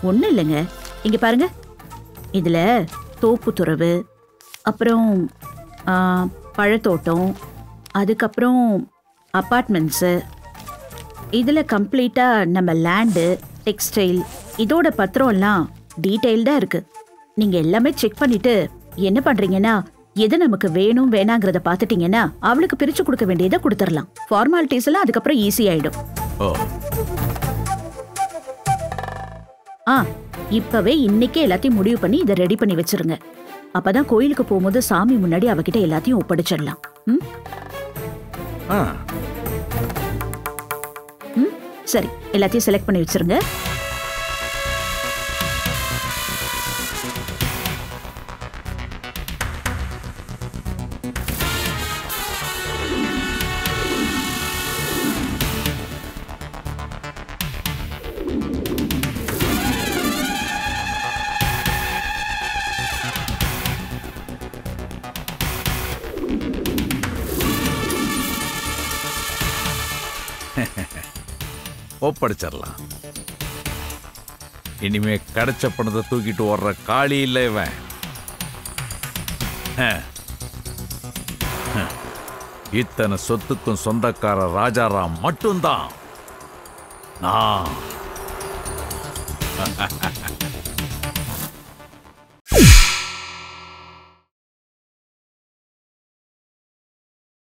ஒன்றும் இல்லைங்க, இங்கே பாருங்க. இதில் தோப்பு துறவு, அப்புறம் பழத்தோட்டம், அதுக்கப்புறம் அப்பார்ட்மெண்ட்ஸு, இதில் கம்ப்ளீட்டாக நம்ம லேண்டு, டெக்ஸ்டைல், இதோட பத்திரம்லாம் டீட்டெயில்டாக இருக்குது. நீங்கள் எல்லாமே செக் பண்ணிவிட்டு என்ன பண்ணுறீங்கன்னா, எது நமக்கு வேணும் வேணாங்கிறத பார்த்துட்டீங்கன்னா அவளுக்கு பிரித்து கொடுக்க வேண்டியதை கொடுத்துடலாம். ஃபார்மாலிட்டிஸ் எல்லாம் அதுக்கப்புறம் ஈஸியாயிடும். இப்பவே இன்னைக்கே எல்லாத்தையும் முடிவு பண்ணி இதை ரெடி பண்ணி வச்சிருங்க. அப்பதான் கோயிலுக்கு போகும்போது சாமி முன்னாடி அவகிட்ட எல்லாத்தையும் ஒப்படைச்சிடலாம். சரி, எல்லாத்தையும் செலக்ட் பண்ணி வச்சிருங்க. ஒப்படைச்சிடலாம். இனிமே கிடைச்ச பணத்தை தூக்கிட்டு ஓடுற காளி இல்லை இவன். இத்தனை சொத்துக்கும் சொந்தக்கார ராஜாராம் மட்டும்தான் நான்.